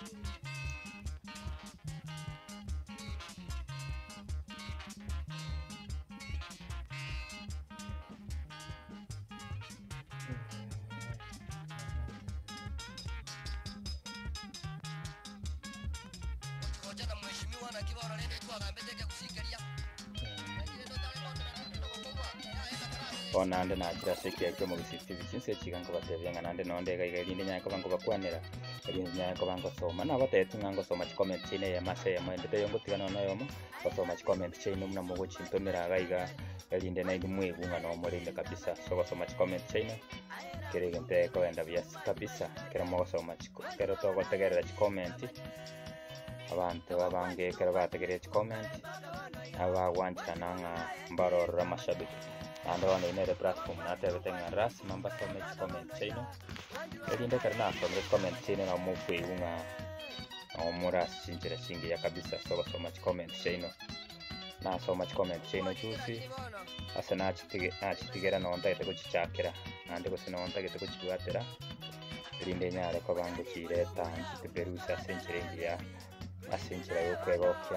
onande nakira seki yakyo mu CCTV kinse kiganga batebya nande nonde gaigirinde nyako bango bakwanira ebintu nyako bango soma na batetu ngango soma comment chine ya mase ya mwendete yongo tigana nayomo basoma comment chine muna mugo chintomera gaiga elinde na idumwe bunga no morinde kabisa so basoma comment chine kirigente ko enda bias kabisa kera mo soma chiko kero to gotegerera comment abantu babange kero bategerera comment aba wancha nanga mbarora mashabiki ando on the platform na tebe tenga ras mamba comment chino elinde karna comment chino na mupe unga omura sinjira singi ya kabisa so much comment chino na so much comment chino chusi asana chitigera no onta ite kuchichakira ande ko sino onta ite kuchiwatera elinde nyare ko bangu chireta nchite berusa sinjira ya asinjira yo kwegokya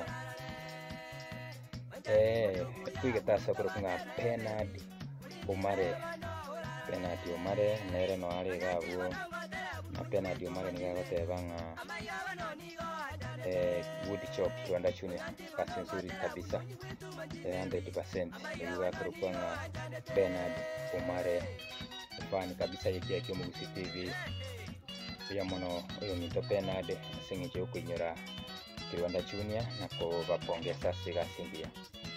kwigeta sokoro kunga penadi umare nere no ale gabu na penadi umare ni gago tebanga wood chop tuanda chune kasensuri kabisa 100% niwa kurupanga penadi umare fani kabisa yeki mu CCTV ya mono oyo ni to penadi singiche ukunyura kiwanda chunia na ko bapongesa siga simbia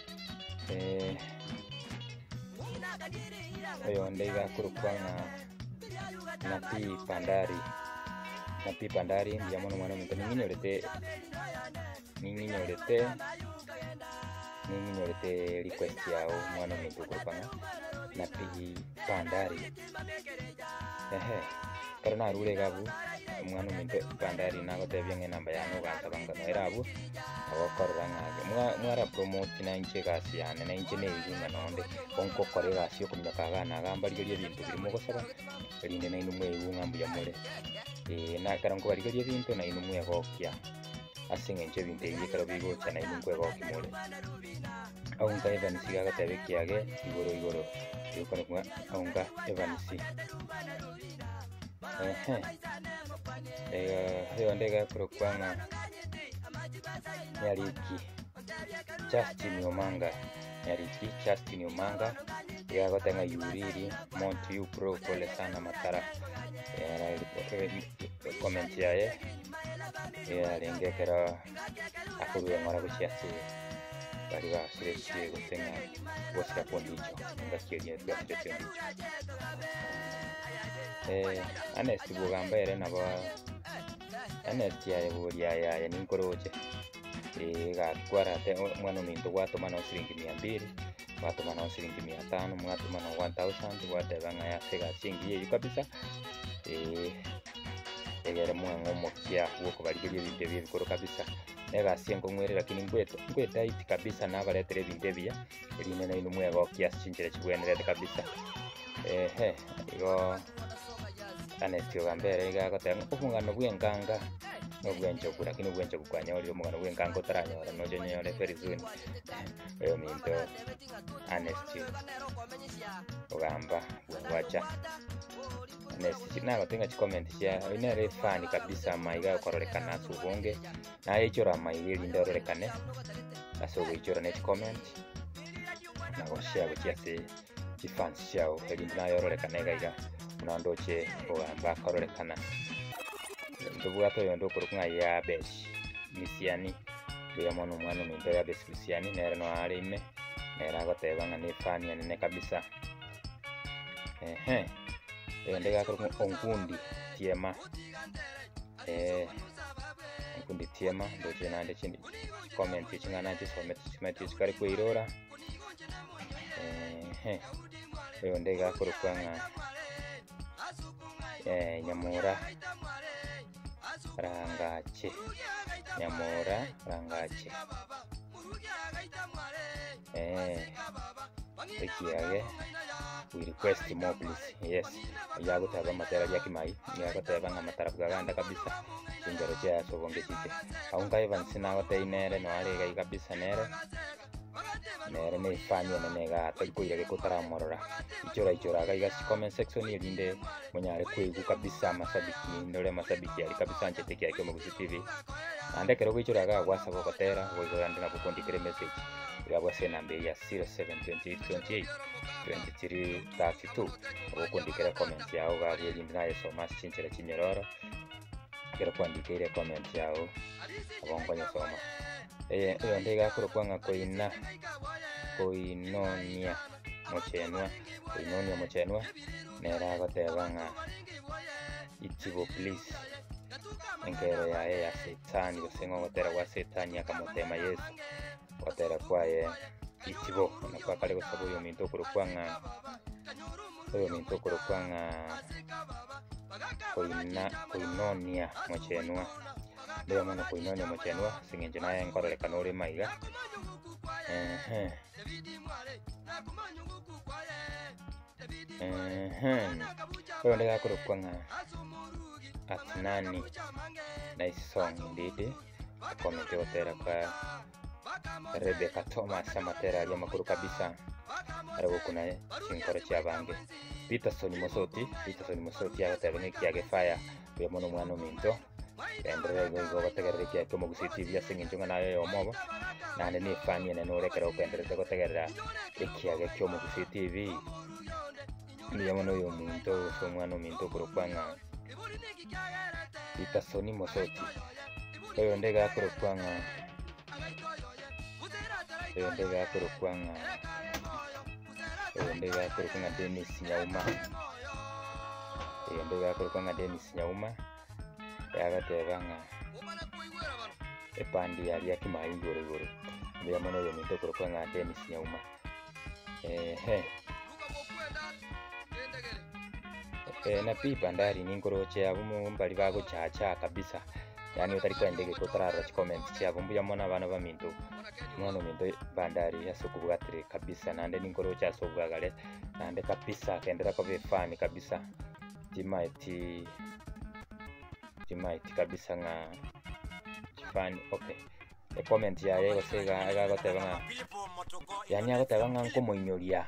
oyo ndega kurupanga napi pandari ya mono mwana mtu ninginyorete request yao mwana mtu kurupanga napi pandari karena rule gabu mwana mtu pandari na gotebye namba yangu ganta banga no erabu abakoranga mwara promote na inche gasi yane na inche neyigunga nonde onko kore gasi okumya kagana gamba liyo bintu birimo gosaba erinde na inumwe yigunga mbuya mure na karango bari liyo bintu na inumwe gokya asinga inche bintu yikaro bigo cyana inumwe gokya mure aunga Evan siga gatebe kyage igoro yukora kwa aunga Evan si hiyo ndega kurupanga nyariki Justin Omanga yagotenga yuriri Mount you pro pole sana matara comment yae lengekera akuruwe ngora kuchiasi bari basireshye gutenga bosika kondicho ngakiriye twasireshye ndicho Anesti bugambere nabo Anesti yae buriya ya ninkoroje gatwarate mwana mintu gwatuma no siringi 200 gwatuma no siringi 500 mwatuma no 1000 watebanga ya sega chingi yeyu kabisa egere mwango mokia woko baligeje binde bikoro kabisa nega siengo mwere lakini ngweta iti kabisa na baletere binde bia eline na inu mwego kia chinjire chibwenere kabisa yo Anesti ogambere gagotenga obungano bwenganga nobwenjo kura kino bwenjo kukwanya oli omugano bwengango taranyora nojo nyore ferizuni eyo minto Anesti ogamba wacha Anesti nago tenga comment cia inere fani kabisa maiga korolekana subonge na ichora maili ndorolekane aso ichora net comment nago share chiase chifans chao eli na yorolekane gaiga unandoche ogamba korolekana ndobugato yondo kurukunga ya besh misiani ya mono mwana minto ya besh misiani nere no alime nera gotebanga ni fani ane kabisa ndega kurukunga onkundi tiema onkundi tiema ndoche nande chindi comment chingana chisomete chikari kuirora ndega kurukunga Nyamura Rangache Ekiage we request more please yes yago taba matera ya kimai yago taba nga matara bwaganda kabisa chingero cha sobonge chiche aunga Evans na gote inere no ari gai kabisa nere ne fani ne ga ta ko ire ko taramorora ichora gai ga comment section irinde munyare kwigu kabisa masabiki ndole masabiki ari kabisa nchete kya kyo Mugusi TV ande kero kwichora ga wasa ko kotera wo go ndina kukondikire message ya bwase nambe ya 0728282332 okondikira comment yao ga yindi naye soma chinchera chinyororo kero kwandikira comment yao abongonya soma iyo ndega kuro kwanga koinonia mochenwa nera gotebanga ichibo please enkero ya setani gosengo gotera wa setani akamotema Yesu gotera kwaye ichibo nakwa kale gosabo yo minto kuro kwanga koinonia mochenwa ndio maana koinonia mochenwa singenje naye nkorole kanore maiga Oyo ndega kuro kwanga atinani nice song indeed comment yotera kwa Rebecca Thomas amatera ya makuru kabisa ariko kuna chinkore chabange Peterson Mosoti agatebenge kiage fire ya mono mwana minto endere go bategerere kya ko Mugusi TV ya singinjunga nayo yomobo nane ni fani ne no rekera okendere ko tegerera ikiage kyo Mugusi TV ni mono yo minto so mwana minto kurupanga Peterson Mosoti oyo ndega kurupanga Dennis Nyauma yagatebanga epandi yali yakimayingoro ndio mono yo minto kurupanga Dennis Nyauma na pipa ndari ningoroche abumu mbali bago chacha kabisa yani utari kwendege kotarara comment cyabo mbuya mona bana baminto mwana minto bandari yasukubwatire kabisa nande ningoroche asobwagale nande kabisa kendera ko befani kabisa timaiti kabisa nga chifani okay comment ya yego sega agagotebanga yani agotebanga nko moinyoria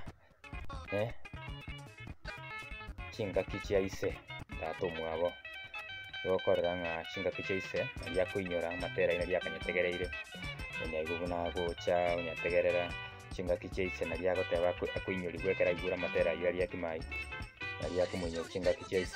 chinga kichi yaise tato mwabo yokorera nga chinga kichi yaise ya kuinyora matera ina yakanyetegereire onyayiguna gocha onyategerera chinga kichi yaise na yagoteba akuinyori gwekera igura matera yari yakimai yari yakumunyo chinga kichi yaise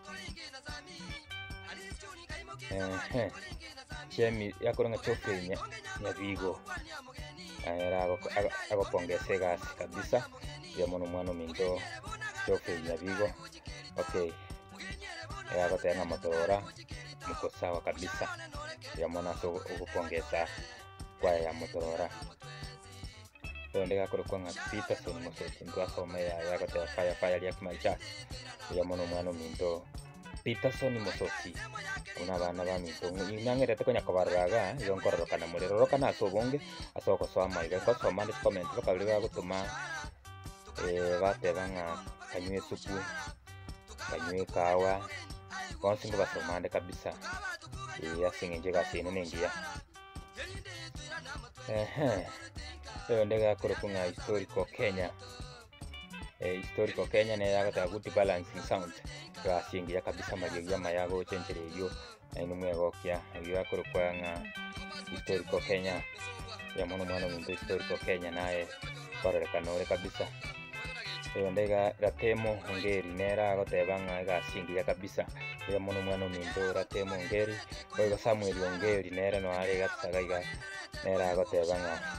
chemi yakoronga chofenya nyabigo era agopongese gas kabisa ya mono mwana minto chofenya bigo okay ya gotenga motora muko sawa kabisa ya mwana so ukupongeza kwa ya motora ndega kuro kwanga Peterson Mosoti ndo asoma ya gotenga fire ya kimaisha ya mono mwana minto Peterson Mosoti una bana ba minto nyangere te konya kobarraga yonkororo kana murero kana asobonge asoko so amaiga ko so mande comment bakabiri bagutuma batebanga kanywe supu kanywe kawa konsi ngo basomande kabisa yasingenje gasine nengiya ndega kuro kunga historical Kenya ne yagata good balancing sound gasingiya kabisa mariya mayago chenjere yo numwego kya yakuru kwanga historical Kenya ya mono mwana minto historical Kenya naye barere kanore kabisa ndega ratemo ngeri nera gotebanga gasingiya kabisa ya mono mwana minto ratemo ngeri oyo Samuel ngeri nera no ari gatsagaiga nera gotebanga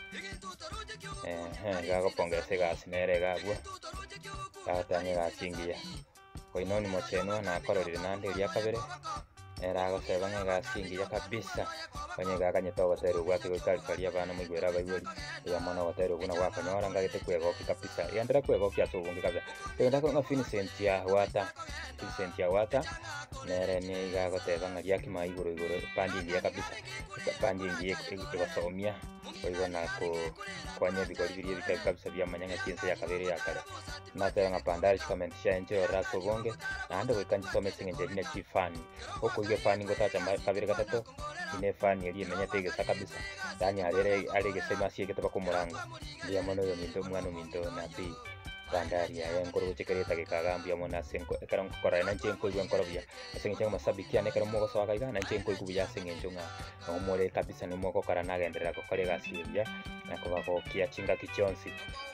gago pongese gas nere gagwa atanye gasingiya koinoni mochenwa na kororire nande ria kabere era gosebanga gasingiya kabisa kanye gakanyeta gotero gwake gukari abana mwigwera baigori ya mwana gotero buna gwakanyora ngagete kwegoki kabisa yandera kwegoki asubungi kabisa ndako nga Vincent ya wata Vincent Yawata nere ni gagoteba ngari akima iguru pandi ngiye kabisa pandi ngiye igosomia oigona kwanya bigori biri bikari kabisa bya manyanga kinse ya kabere ya kare natera nga Bandari comment shenje raso bonge nande wekanji some singe njye chifani oko iyo fani ngotacha kabere gatatu ine fani yari menya tegesa kabisa yani arege sema siye ketaba kumuranga ndiye mono yo minto mwana minto na bi Bandari ya ngoro chekereta ke kagambia mona senko ekaron kora na chenko igwa ngoro bya asenga chama masabiki ane karo moko sawa kaiga na chenko igwa senga njonga omole kabisa ni moko kara nagendera ko kore gasibya nako bako kia chinga kichonsi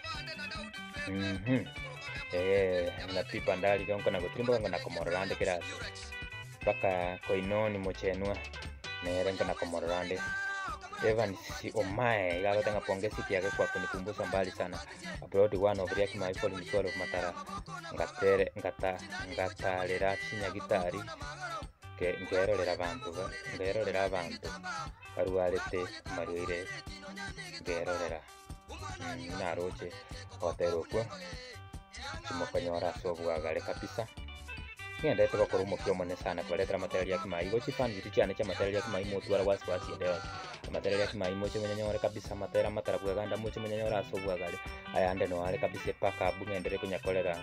na pi Bandari ganko na gotrimbo ngana komorande kirasi baka koinoni mochenwa nerenga na komorande Evan si omae gaga tanga pongezi yake kwa kunikumbusha mbali sana abroad one of Riaki Maifol in 12 Matara ngata lera chinya gitari ke ngero lera abantu aruarete marire ngero lera naroche hotero kwa chimokanyora sobwagale kabisa ngenda tokora umukyo mone sana kuletera material ya kimai go chifani chichane cha material ya kimai motwara wasi ndewa material ya kimai moche munyanyore kabisa matara bwaganda moche munyanyora asobwagale ayande no ale kabisa paka bungendere kunyakolera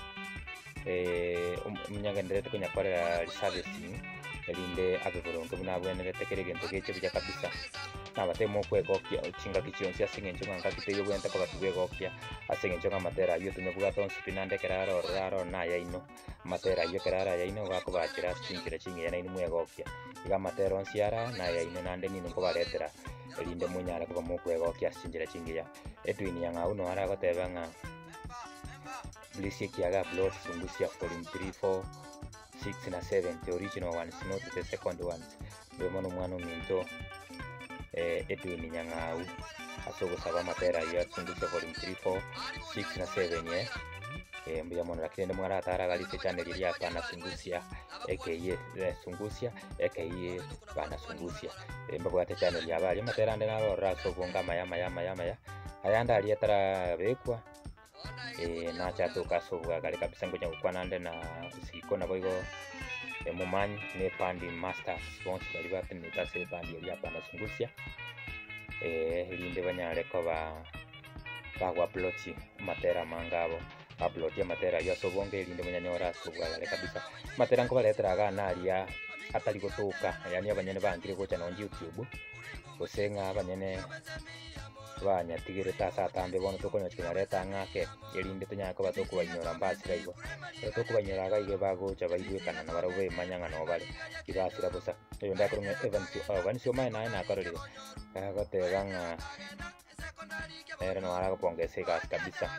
munyagendere kunyakolera servicing elinde abebolongo bunabwenere tekerege ntokeche bija kabisa nabatemo kwegokya chinga kichionsi asinge nchonga ngakiteyo bwenta ko batubwegokya asinge nchonga matera yo tumebuga tonsi pinande keraro raro na yaino matera yo kerara yaino gako bachira chingira chingira na mwegokya iga matera onsiara na yaino nande nino ko baretera elinde munyara ko bamukwegokya chingira chingira edwini yanga uno ara gotebanga blisi kiaga blood sungusia for 3 4 6 na 7 the original ones not the second ones bemono mwana minto Edwin Nyang'au asogo saba matera ya sungusia volume 3 4 6 na 7 mbuya mono lakini mwara atara gali channel ya pana sungusia aka sungusia aka bana sungusia mbago ate channel ya bali matera ande naro raso bonga maya ayanda ali atara bekwa na chato kasobwa gali kabisa ngoja kwa nande na siko na boigo mumanyi ne pandi master sponsor bali bapi nitase pandi yali apanda sungusia linde banyale ko bagwa upload matera mangabo upload ya matera ya sobonge linde munyanyora sobwa gali kabisa matera ngo baletera gana alia atali gotoka yani abanyene bangire gocha na YouTube osenga abanyene banya tigire tasa tambe bono tokonya kinareta ngake elinde tunyako batoko banyora mbasira igo toko banyora gaige bagocha baigwe kana na barowe manyanga no bale ibasira bosa eyo ndakurumye event bani sio mai na akarire gotebanga era no ara pongese gas kabisa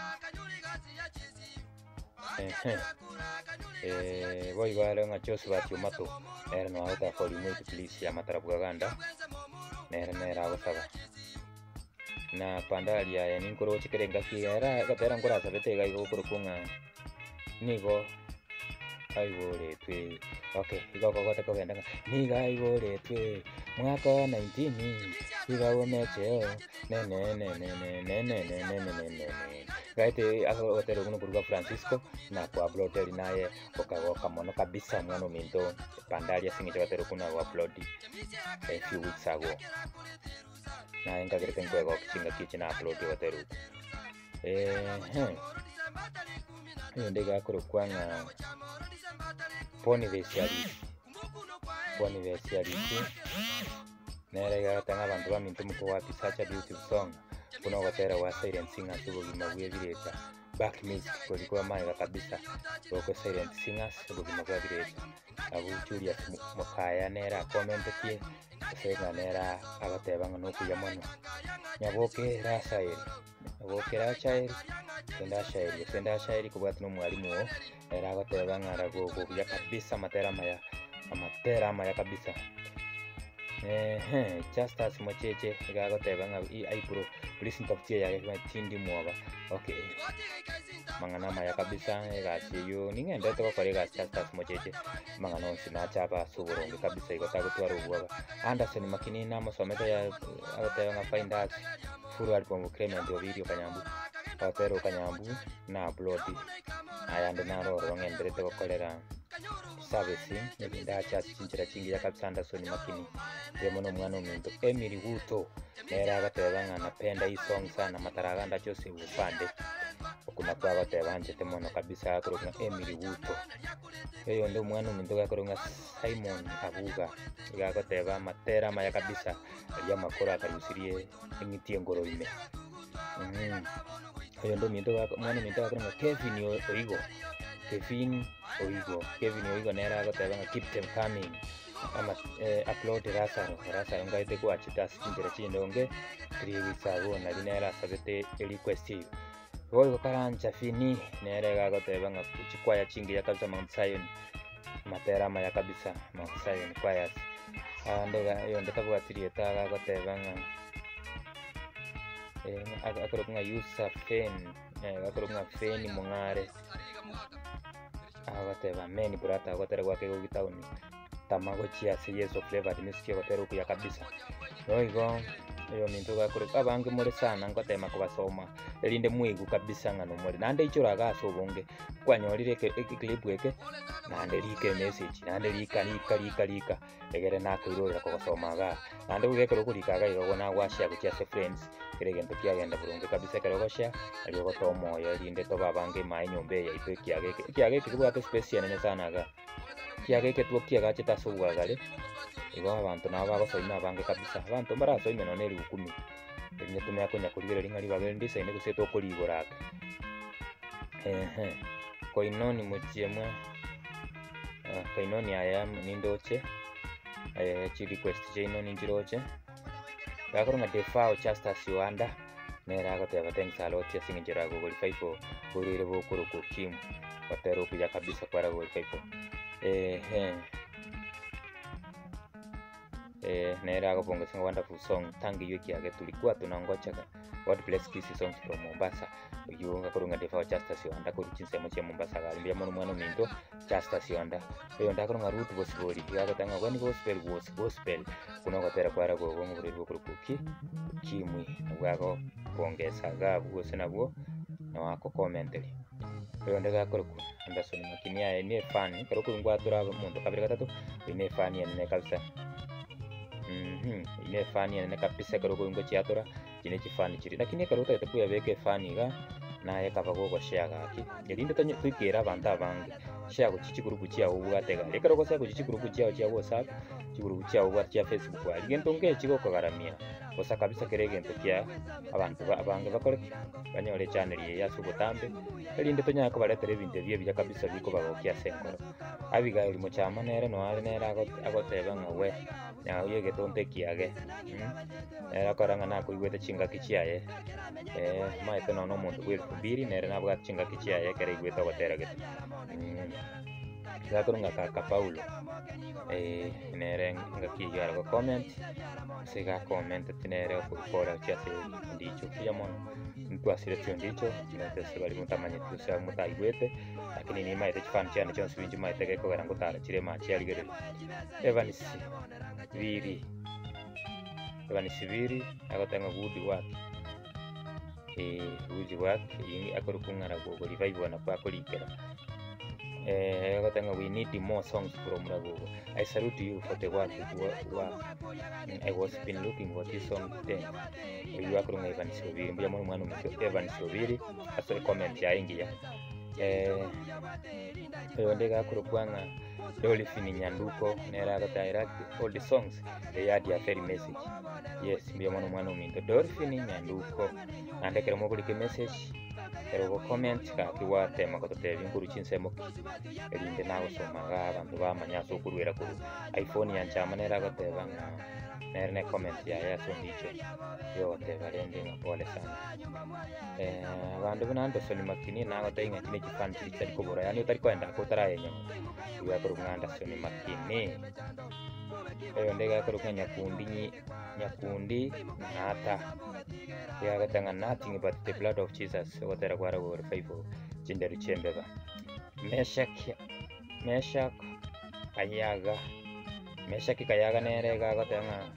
voy vale nga chosu batyo mato era no ara for remote please ya matarabuganda nera basaba na Bandari ya ninkoro chikerenga kiera gatera ngora sabete gaigo kurukunga nigo aigore twe okay igo gogote ko genda niga aigore twe mwaka 19 iga womecheo ne gaite agotero kuno kuruga Francisco na kwa upload naye okagoka mono kabisa mwana minto Bandari asinge gatero kuna upload a few weeks ago na enga gere tengo ego kichinga kichina upload wateru ndega kuro kwanga poni vesiari nere ga tanga bantu ba mintu muko wa pisacha beautiful song kuno watera wa silent singer tubo gimagwe bireta back music kwa maiga kabisa oko silent singers tubo gimagwe bireta abu Julius mukaya nera comment tie sega nera agatebanga no kuyamono nyaboke rasairi senda shairi kubwatu no mwalimu wo era agatebanga arago ya kabisa matera maya kabisa just as mocheche gagotebanga I pro listen to tie ya kwa tindi muaba okay mangana maya kabisa gasi yo ningende to kwa ga just as mocheche mangana onsina chapa suburongi kabisa igotaka twara ubwaga Anderson makini na masometa ya agotebanga find us full album Clement video kanyambu Patero kanyambu na upload ayande naroro ngenderete gukorera servicing nebinda achasinjira chingira kabisa Anderson Makini yemono mwana omuntu Emily Wuto nera agateba napenda hii song sana mataraganda chose upande okuna kwa agateba njete mono kabisa akorona Emily Wuto eyo ndo mwana omuntu gakorona Simon Abuga agateba matera maya kabisa ya makora akarusirie ingitie ngoroime eyo ndo muntu mwana omuntu gakorona Kevin Oigo nera agateba keep them coming ama upload Rasaro ngaite kwa chita sinjira chindonge kriwisabona linera sabete request hiyo Oigo karancha fini nera agateba kuchikwaya chingi ya kabisa Mount Zion matera maya kabisa Mount Zion kwayas ndoga yo ndakabwa tirieta agateba akorokunga Yusa Fen akorokunga Feni Mongare agateba meni brata agatera gwake gugitauni Tamagotchi ase Yeso Flavor nisike gotero kuya kabisa Oigo iyo mintu gakuruka bange muri sana ngotema kubasoma elinde mwigu kabisa ngano muri nande ichuraga asobonge kwanyorire clip eke nande like message nande lika egere nakwirora kugosomaga nande ugekero kurikaga igo na gwashia gukia se friends kirege ntukia genda burunge kabisa kerogosha aliyo gotomo yo elinde to babange mai nyombe ya ipe kiage kibwate special nene sana ga kiage ketuo kiaga chitasobwa gale igo abantu nabagosoima bange kabisa abantu barasoime no neri 10 rinye tumya konya kurigera ringari bagende saine guseto kurigoraka koinoni muchiemwe koinoni aya nindoche chi request chino ninjiroche gakoronga defao chasta siwanda nera goteba thanks a lot yasingira Google Five burire bokuruko kim batero kuya kabisa kwara Google Five nera agopongesa wonderful song tangi yuki yake tulikuwa tunangocha what place kiss songs from Mombasa yunga kurunga defa chasta siwanda kuri chinsemo cha Mombasa galimbia mono mwana minto chasta siwanda yo ndakurunga root gospel yaga tanga kwani gospel kuna gotera kwara go ngure kuri kuki kimwi bwako pongesa gabu senabwo na wako commentary yo ndaga kuruku Anderson Makini ya ni fan kuruku ngwatura muntu kabiri gatatu ni fan ya ne kabisa ine fani ene kabisa karoko ngo chiatora kine chifani chiri lakini karota itakuya beke fani ga na yakava gogo share gaki yalinde tanyo kwikera abantu abange share ku chichi group chia ubwatega lekaroko sa ku chichi group chia WhatsApp chigroup chia ubwatya Facebook ali gento nge chigo kagaramia osa kabisa kerege ento kia abantu abange bakore banyore channel ya subutambe yalinde tanyo akabaletera ebintu bye kabisa biko bagokia senkoro abiga uri mu chama nere no ari nere agoteba ngawe ya uyege tonte kiage era karanga na kuigwete chinga kichiaye maite no muntu gwiru biri nere nabwa chinga kichiaye kare igweta gotera gete gakurunga ka Paulo nere ngakiyara go comment siga comment tinere okukora chiase ndicho kiamono mtu asire tyo ndicho kinatese bali mutamanye tusa mutaigwete lakini ni maite chifani cyane cyonse binji maite geko garango tara chire machi aligere Evans Viri agotanga gudi wake gudi wake yingi akorukungara gogo revive na kwa kulikera agotanga we need more songs from Ragogo. I salute you for the work I was been looking for this song then you akorunga Evans Viri mbya mwana mwana Evans Viri aso comment ya ingia ndega kurukwanga Dolphin Nyanduko nera direct all the songs they had their very message yes mbia mwana minto Dolphin Nyanduko andekera mo kulike message ero comment ka kiwa tema ko tote vinkuru chinsemo elinde nago somaga abantu bamanyaso kurwera ku iPhone yancha manera ko teba nerne comment ya so ndicho yo teba rende ngapole sana abantu bana Anderson Makini nago tainga kine kifan chiri ko bora yani utari kwenda ko tara yenyo ya ko Anderson Makini ndega ko nyakundi nata ya gatanga nothing but the blood of Jesus watera kwara go faithful jinderu chembeba Meshak kayaga nere ga gatanga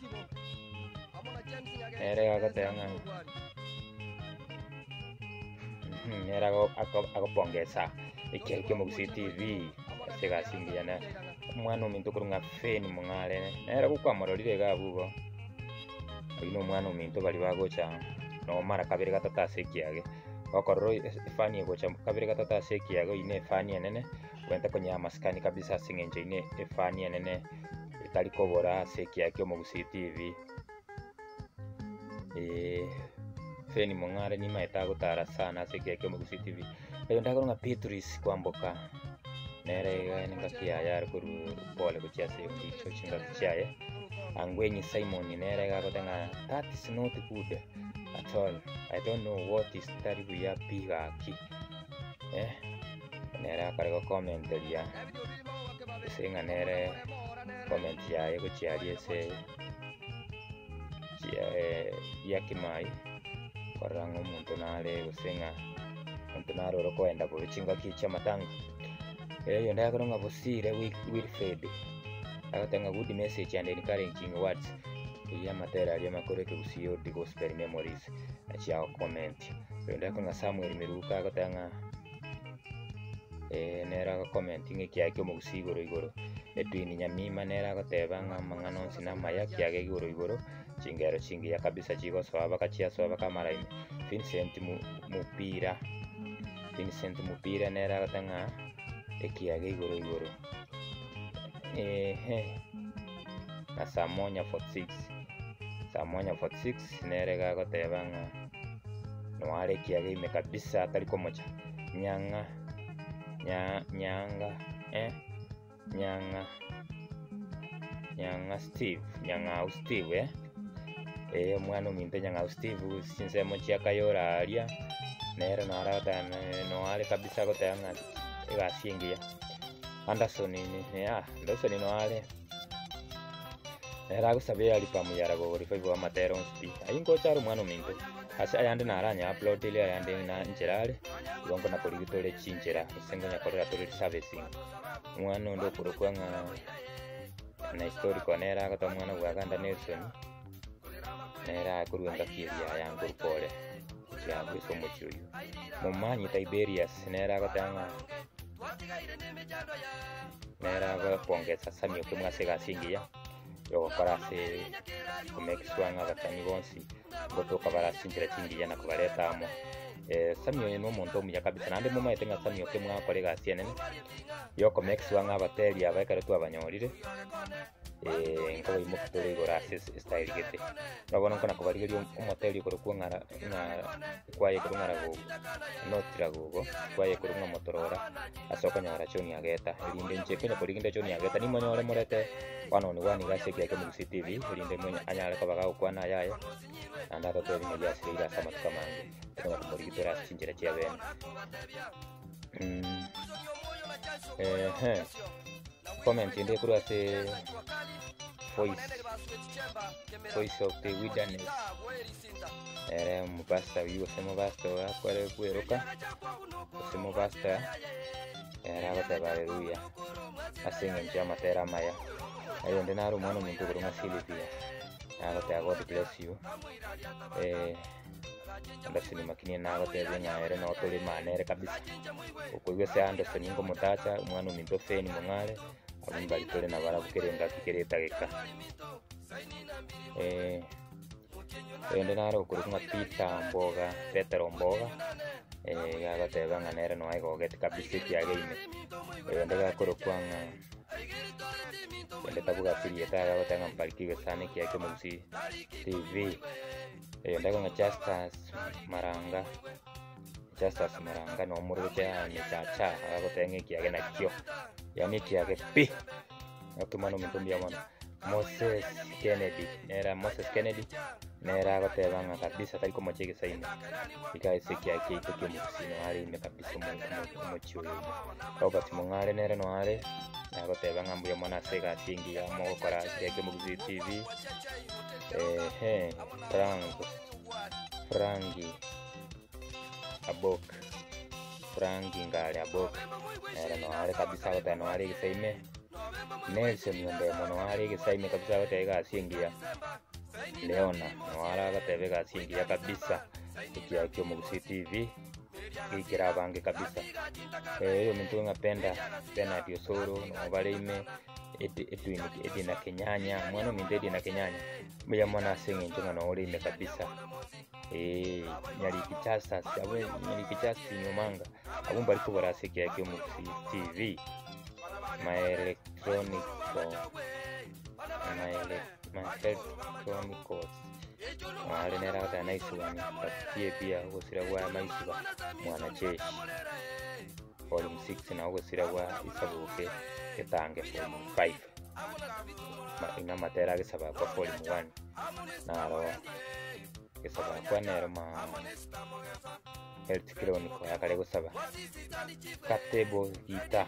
nera go akopongesa ikiakio Mugusi TV segasingia na mwana ominto kurunga feni mung'are nera gukwamororire gabugo ino mwana ominto bali bagocha no mara kabiri gatatu asekiage okororo ifani egocha kabiri gatatu asekiage ine ifani enene wenta konya maskani kabisa singenje ine ifani enene itari kobora asekiage Mugusi TV feni mung'are ni maeta gutara sana asekiage Mugusi TV ayo ndakorunga Petrus kwamboka nere ninga kiaya kuru pole kuchase yokicho chinga kichaye angwenyi Simon nere gagotenga that is not good at all. I don't know what is tari buya piga ki nere akarego comment ya singa nere comment ya ego chiari ese ya kimai kwarango muntu nale gusinga muntu naro ro kwenda kuchinga kicha matanga yo ndakoronga bosire Wilfred agatenga good message and encouraging words ya matera ya makoreke gusiyo the gospel memories achia comment yo ndakoronga Samuel Miruka agatenga nera commenting kiake Mugusi igoro etwini nyamima nera agatebanga mangano sina maya kiage igoro chingero chingia kabisa chigo swaba kachia swaba kamaraini Vincent Mupira nera agatanga ekiage igoro na Samonya 46 nere gagotebanga noare kiage ime kabisa atari komocha nyanga Steve mwana ominto nyanga Steve sinsemo chiakayora aria nere narata noare kabisa gotebanga egasiengia Anderson noale era gusabia alipamuyara go revive wa matero speed ayingo charo mwana ominto asa yande naranya upload ile yande na ncherale gongo na koligitole chinchera sengo nya korera tole servicing mwana ndo kurokwanga na historical nera gata mwana wa Ganda Nelson nera kuruanga kiria yangu pole ya biso mochuyu mumanyi Tiberius nera gatanga nera pongeza Samio kumwa segasingia yo parase kumekiswanga gatani bonsi gotoka barasinjira chingiya na kubareta amo Samio no muntu muya kabisa nande muma etenga Samio kemwa kolega sienene yo komekiswanga abateri abakare tu abanyorire nkaba imukitore igora style gete nabona nkana kubarigerio umoteri ko kwangara kwaye kurungara go notira go kwaye kurunga motorora asoka nyara choni ageta linde nchekenya kuriginde choni ageta ni monyore morete wanoni wani gase kyake Mugusi TV linde mwenye anyale ko baga kwana yaye anda to tebe ya sira sama tukamange kwa kumurigitora chinjira chiabene comment inde kuri ase voice of the wilderness mubasta wiwo semo basta kware kueruka semo basta era bata haleluya asinga njama tera maya ayo ndenaru mwana muntu kurunga Silvia agata God bless you ndasini makini nago tebenga ere no tole manere kabisa ukugwe se Anderson ngo mutacha mwana muntu feni mungale abimba itole na bara kukerenga kikereta geka ndenaro kurunga Petero Mboga gagatebanga nere no aigo get kabisa kiage ime ndega kurukwanga ndetabuga sirieta gagatanga mparikiwe sana kiage Mugusi TV ndega Justus Maranga no muruja ni chacha agagotenga kiage nakyo yani kiage pi otumano mitumbi amana Moses Kennedy nera agotebanga kabisa tari komo chege saini ikaise kiake itoke Mugusi no ari me kabisa mochuyo Robert Mung'are nera no are agotebanga mbuya mwana sega singi ya mogokora kiake Mugusi TV Frangi ngale Abok nera no are kabisa agotano are gisaime Nelson Nyonde mono are gisaime kabisa agotega singia Leona no ara agatebega singia kabisa kiake Mugusi TV gikira bange kabisa. Hiyo mtu ngapenda tena Diosoro no balime edina kenyanya mwana mindedi na kenyanya mya mwana singe ntunga no olime kabisa. Nyali kichasa sawe nyali kichasa nyomanga abumba ariko baraseke yake mu TV my electronicals wale nera kata nice wani patie pia ugosira wa maisiba mwana jeshi volume 6 na ugosira wa isabuke ketange volume 5 ina matera gesaba kwa volume 1 na ro gesaba kwa nerma health chronicle yakale gusaba katebo gita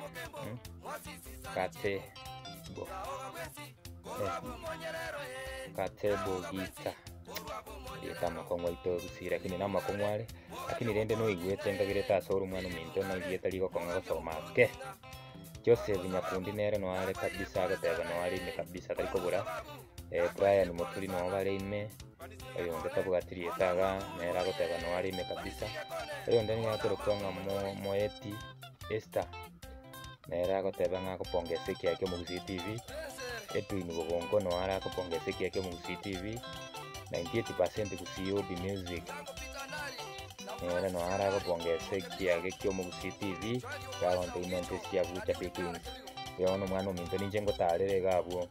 katebo gita yetama kongwa ito gusira kini nama kongwale lakini rende no igwete ngagire ta soru mwana minto no igwete ligo konga gusoma ke Joseph Nyakundi nere no ale kabisa agateba no ale ime kabisa tariko bura Brian Moturi no ale ime ayo ndeta bwatiri etaga nera agateba no ale ime kabisa ayo ndani yatoro konga moeti Esther nera agateba ngako pongese kyake mu TV Edwin Bogongo no ala akapongese kyake mu TV 98% kusiyo di music nera no ala akapongese kyake kyo mu TV gawa ntemente sia bucha peking yo no mwana minto ninjengo talere gabo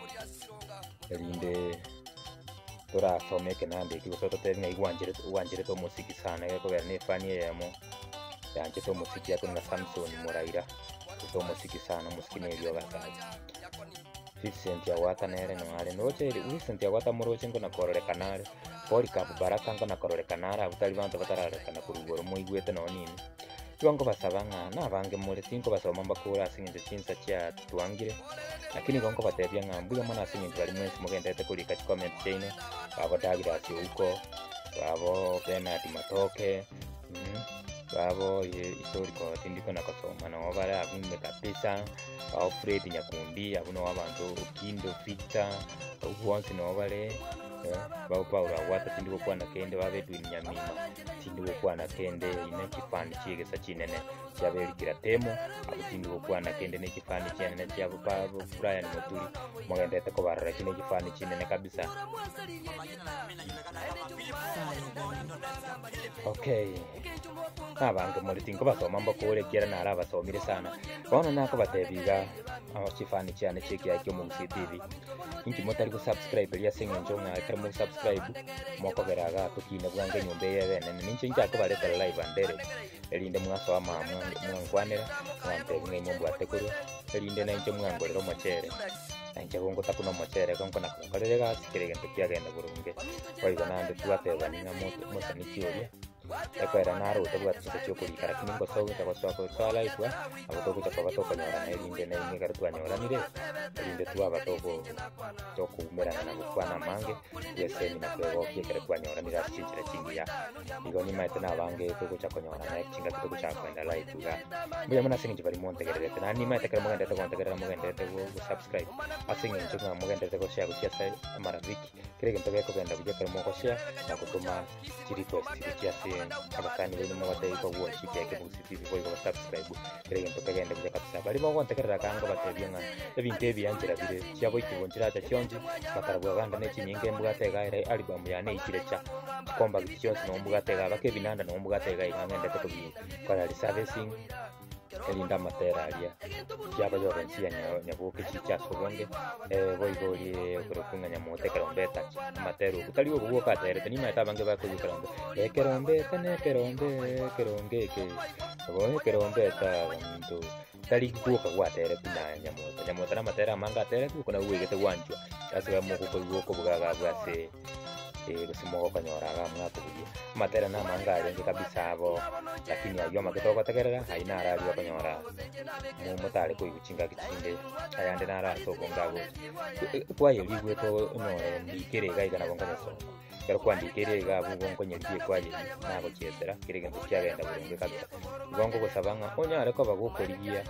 elinde tora some kenande kiboto tene igwanjire to musiki sana ko berne fani yemo yanje to musiki yako na Samson Muraira to musiki sana musiki ne byo gasaje Vincent ya wata nere no ale noche Vincent ya wata moroche ngo na korore kanare pori ka baraka ngo na korore kanara abutali bantu batarare kana kurugoro mu igwete no nini Tuango basabanga na bange mole tinko basoma mbakura asinge chinsa cha tuangire lakini gongo batebya ngambuya mwana asinge bali mwese mugenda kulika comment chain abo dagira ati uko abo Bernard Matoke babo historical tindiko na kasoma na wabara abimbe kabisa au Fred Nyakundi abuno wabantu Kindo Victor uwansi no wabare babo Paula wata tindiko kwa na kende babetu Nyamima tindiko kwa na kende ina kifani chigesa chinene chabeli kira temo abo tindiko kwa na kende ne kifani chinene chabo babo Brian Moturi mwende te ko barra kine kifani chinene kabisa. Okay abange muri tinko basoma mbakore kira nara basomire sana bona nako batebiga abakifani cyane cheki yake mu TV inki motari ko subscribe ya singa njonga akara mu subscribe moko beraga tukine bwange nyumbe yebene ninki njako bareta live andere elinde mwaso ama mwankwanera mwante ngemo bwatekuru elinde nanke mwangorero mochere nanke bongo takuno mochere konko nakonkorere gas kirege kyagenda burunge wayibona ande tuateba ninga moto nikiyoye ekwera naro utabuga cyo kurikara kiningo sawu tabaswa twala itwa abatoku cyakabatoka nyora na irinde na imwe garutwa nyora mire irinde tuwa abatoko toko umerana na gukwana mange yese ni nakwego kikere kwa nyora mira cyicira kingiya igo ni maite na bange toko cyakonyora na kinga toko cyakwenda live tuga muya muna singi bari montegerere na ni maite kare mugende toko montegerere mugende toko subscribe asingi nchunga mugende toko share kusiasa amara wiki kirege ntoko kugenda buje kare moko share na kutuma request kiasi abasani bene mu bateye ko watch yake mu TV ko subscribe kirege ntoko kagenda buje kabisa bari bo kontegerera kanga batebye nka ebintu ebyangira bire cyabo ikibonjira cya cyonje bakarabwa ganda ne kinyinge mbugatega album ya ne ikirecha komba cyose no mbugatega bakebinanda no mbugatega ingangende ko tubi kwa servicing elinda materalia cyaba yo bensi ya nyabuke cyaso bonge boigori kurukunga nyamote karombeta materu kutali ubu ka tere tani mata bange ba ko karombe kerombeta ne kerongeke boye kerombeta ndo tali kuka kwa tere pina nyamote na matera manga tere kuna uwegete wanjwa asiga mu ko bugaga bwase gusimo kanyora mwato kugi matera na manga nge kabisa abo lakini ayo magetoka tegerera haina radio kanyora mu mutale ko iguchinga gitsinde ayande nara so bongago kwa yo ligwe to no ndikere gaiga na bonga so pero kwa ndikere ga bongo nyeriye kwa je nabo cyesera kirege ndo cyagenda burunge kabisa bongo gusabanga onyare ko bagukoriya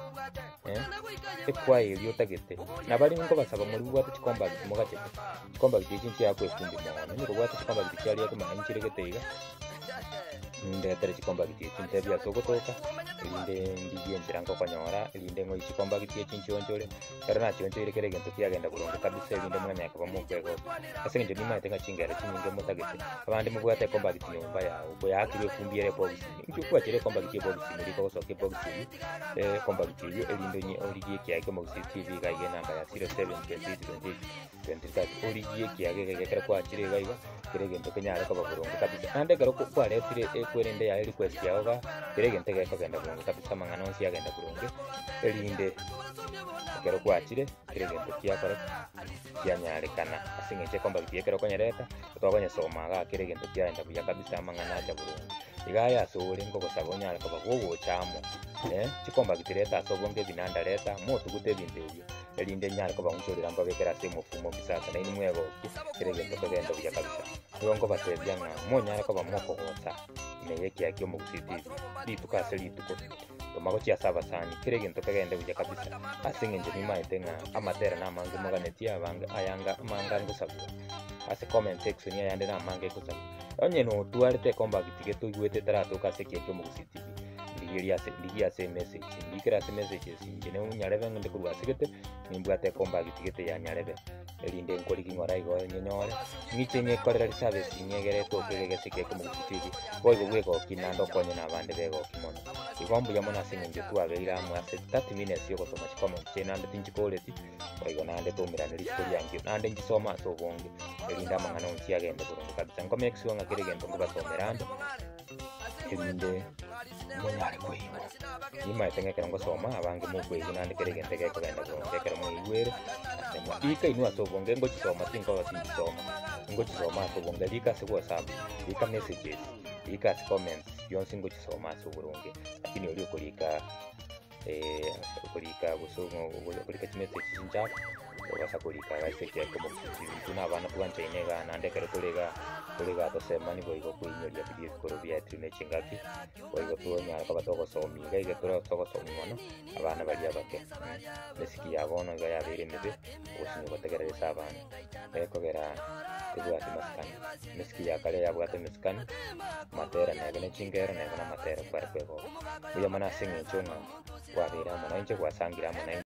kwa yo yotagete nabari ngo basaba muri bwatu kikomba mugacete kikomba cyinshi yakwe kundi mwana niko bwatu kikomba cyari yako manyi kiregete iga ndetera chikomba gitie chintebia sogotoka elinde ndigie njira nkokonyora elinde ng'oi chikomba gitie chinchonchore kero nachionchoire kere gento kiagenda bulungu kabisa elinde mwanya akaba mukwego ase njo nimaete ngachingera chinyinge mutagete abandi mubwate komba gitie nyumba yawe ubwo yakire fumbiere box njo kwakire komba gitie box muri ko soke box komba gitie elinde ni origie kiage mo TV gaige namba ya 072020 origie kiage kere kwakire gaiga kere gento kenyara ko bulungu kabisa ande garo kwaretire ekwerende ya request yaoga kere gente geko genda bulungu kabisa mangano nsi yagenda bulungu elinde kero kwachire kere gente kyakora kyanyarekana asingeche komba kiyekero konyereta twagonya somaga kere gente kyaenda buya kabisa mangana acha bulungu igaya sore ngoko sabonyara ko bagogo chamo chikomba kitireta sobonge binanda leta motu gute bindebyo elinde nyara ko bamuchorera mba bekera semo fumo bisaka na inimwe yabo kere gente kogenda buya kabisa ngo batebyanga monyara ko bamoko gota meyeki yakyo mu CCTV litukase lituko tomako chia saba sani kire gento kagende buja kabisa asinge nje nimaite nga amatera na mangu maganetia abanga ayanga amanga ngusabwa ase comment section ya yande na mangu kusabwa onye no tuarete komba gitige tuigwete tarato kase kyekyo mu CCTV ndigia se message ndikira se messages ngene unyarebe ngende kurwa sigete nimbwate komba gitigete ya nyarebe elinde nkori kingora igo nyenyore ngichenye korera service nyegere to kegese keke mu CCTV boigo gweko kinando konye na bande bego kimono igombu ya mona singe tuabeira mu ase 30 minutes yoko soma comment chena ande tinchikoleti boigo nande tumira ni story yangi nande ngisoma so bonge elinda mangano nsiagende burungu kabisa ngome exionga kirigendo ngobasomerando elinde monyare kwibo nima tengekera ngosoma abange mugwezi nande kirigende keko genda burungu kekera mu igwere asema ika inua so bonge ngo chisoma tinko batingisoma ngo chisoma so bonge lika se WhatsApp lika messages lika comments yonse ngo chisoma so burungu lakini oli okulika busungu okulika message njapa obasa kulika gaiseke como tuna abana kubancha inega nande kero kulega to semani boigo kuinyoria bidie korobia trine chingaki boigo tuonya akaba toko somi gaige toko somi mono abana bali abake lesiki yabono ga yabere mebe osinyo bategereza abana ekogera kubwati maskani lesiki yakale yabwate maskani matera na gane chingera na matera kwa kwego buya mana singe chona wabera mona inche kwasangira mona